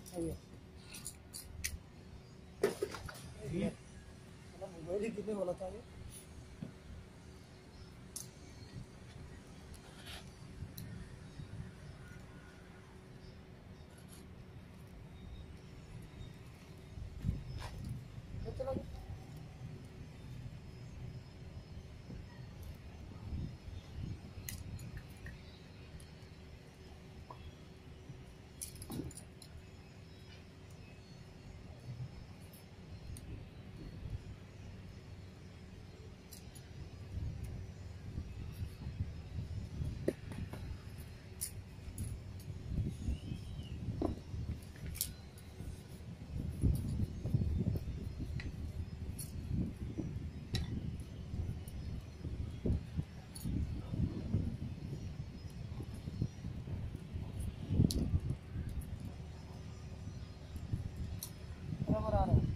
सही है। मोबाइल ही कितने वाला था ये? चलो बराबर आ रहा है।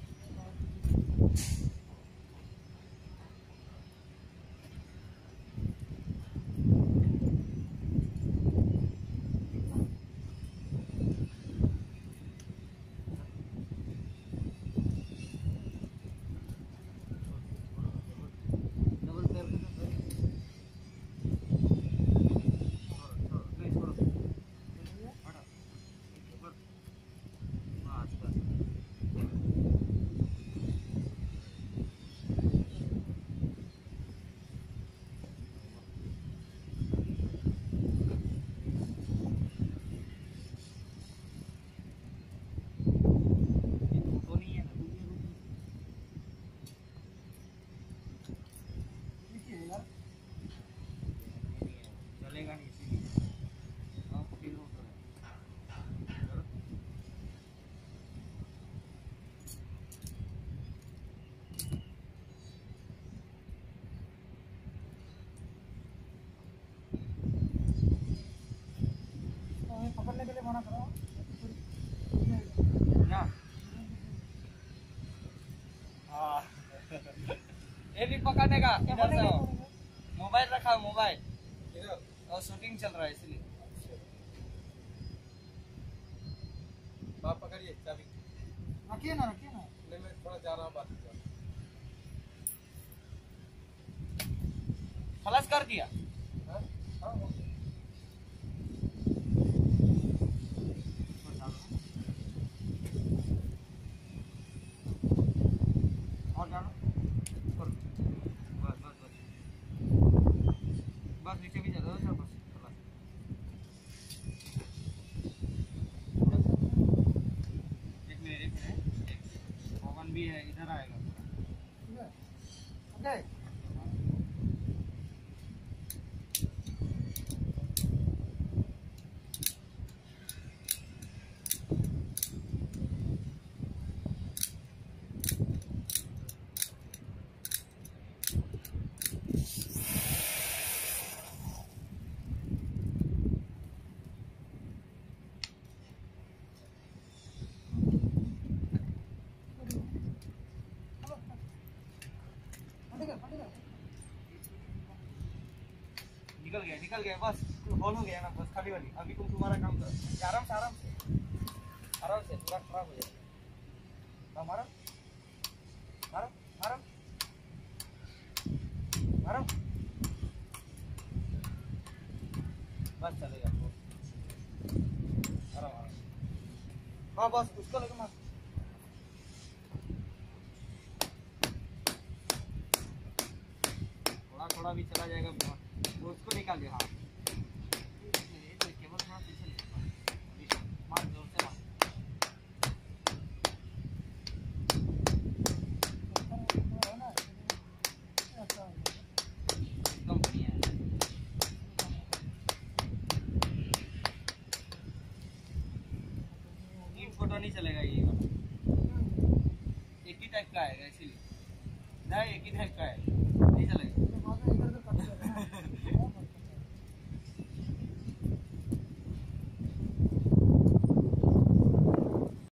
चलेगा नहीं इसीलिए आप फील हो पकड़ने के लिए मना करो ना। हाँ ये भी पकड़ने का इधर से मोबाइल रखा है, मोबाइल और शूटिंग चल रहा है इसलिए। आप पकड़िए चाबी, रखिए ना नहीं मैं थोड़ा जा रहा हूँ बात कर। फ्लश कर दिया। हाँ हाँ और डालो बस बस बस बस नीचे भी जा रहा है बस। एक मिनट ओवन भी है, इधर आएगा। ओके निकल गया बस हॉल हो गया ना, बस खाली वाली। अभी तुम तुम्हारा काम करो आराम से पूरा खराब हो जाएगा। मारो मारो मारो मारो बस चलेगा। आराम हाँ बस उसको लेकर मार। थोड़ा भी चला जाएगा तो उसको निकाल दे। हाँ तो केबल थोड़ा पीछे ले मार, जोर से मार। एकदम बढ़िया है। तीन फोटो नहीं चलेगा ये, एक ही टाइप का आएगा इसीलिए। नहीं एक ही टाइप का है, नहीं चलेगा।